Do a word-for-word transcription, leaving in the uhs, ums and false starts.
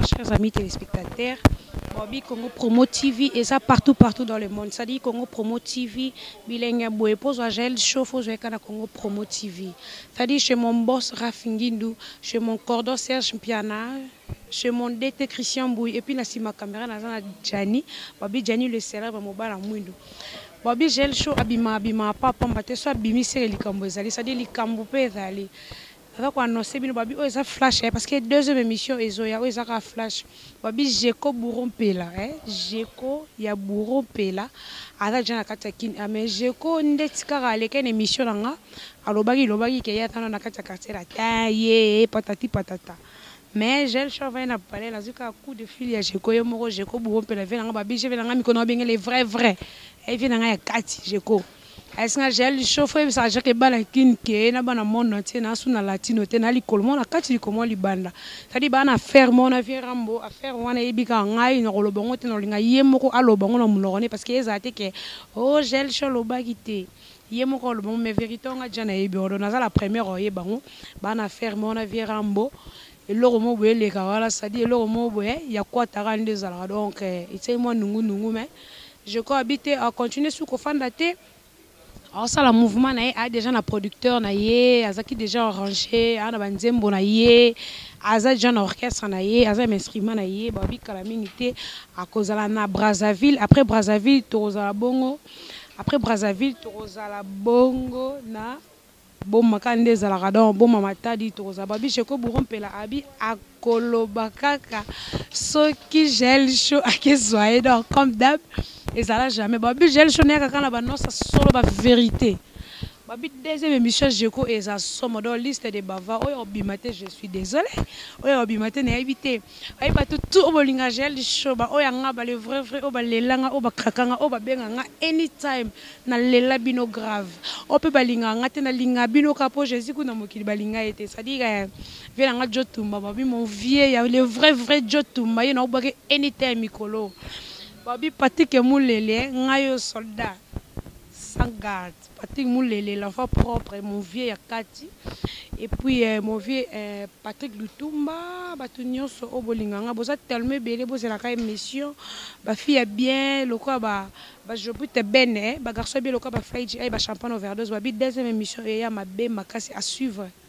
chers amis téléspectateurs. Bobi Congo Promo T V et ça partout partout dans le monde. Ça dit Congo Promo T V, Bilenga Boé pose à gel chauffe aux Kana Congo Promo T V. Ça dit chez mon boss Rafingindu, chez mon cordon Serge Piana, chez mon D T Christian Bouy et puis na ma caméra na Jani, Bobi Jani le célèbre mobile en Mwindo. Bobi gel show abima abima papa mbate so abimi sere likambo ezali, ça dit likambo pe ezali. Alors qu'on annonce bien Babi oh ça flash parce que deuxième émission ezoya oh ça flash Babi Jeko Bourron Pela hein Jeko ya Bourron Pela ala jana kata kin mais Jeko ndetika aleka une émission nanga alobaki lobaki ke ya tano na kata kartela ta ye patati patata mais j'ai le chauffeur na parler la zuka coup de fil ya Jeko yo moko Jeko Bourron Pela venanga Babi je venanga mi kono bien les vrais vrais et venanga ya kati Jeko. Est-ce que j'ai le chauffeur ça j'ai que bala kin ke na bana monde entier na suna latino te na likolmo na kati likolmo libanda ça dit bana faire mon affaire rambo affaire wana ebika ngai no lobongo te no linga yemoko alobongo na mulorone parce que ezate ke oh j'ai le show lobaki te yemoko lobongo mais vérité nga jana ebi on na la première oye bango bana faire mon affaire rambo et loro mo boye le kawala ça dit loro mo boye ya kwa tarande zala donc c'est moi nungu nungu mais je crois habiter à continuer sous kofanda te. Alors ça, le mouvement a déjà un producteur, qui déjà arrangé, un banzembo na yé, aza déjà un orchestre na yé, aza un instrument na yé, babi kalamingité à cause de la Brazzaville. Après Brazzaville, Toroza bongo. Après Brazzaville, Toroza bongo na bon makande za la radon, bon mamata di Toroza babi Jeko Bourron Pela abi akolobakaka, ce qui gèle chaud à qu'est-ce donc comme d'hab. Et ça là jamais babi gel choné ka kana ba non ça solo ba vérité babi deuxième émission Jeko et ça somme dans liste des bavards oyo obimate je suis désolé oyo obimate na éviter ay ba tout tout bolinga gel show ba oyo nga ba le vrai vrai o ba lelanga o ba krakanga o ba benga nga anytime na lela bino grave o pe balinga nga te na linga bino kapo Jésus kuna mokili balinga été ça dit que vient nga Jotumba babi mon vieux ya le vrai vrai Jotumba y na o ba anytime mikolo Babi Patrick Moulele, ngayo soldat, sans garde. Patrick Moulele, l'enfant propre, mon vieux Yakati. Et puis euh, mon vieux euh, Patrick Lutumba, Batunyo so Obolinganga. Bosa tellement belé, bosa la caille mission. Ba fille bien, le quoi ba ba je peux te bene, ba garçon bien le quoi ba faiji, ba champagne overdose. Babi deuxième émission et ya ma bé makasi à suivre.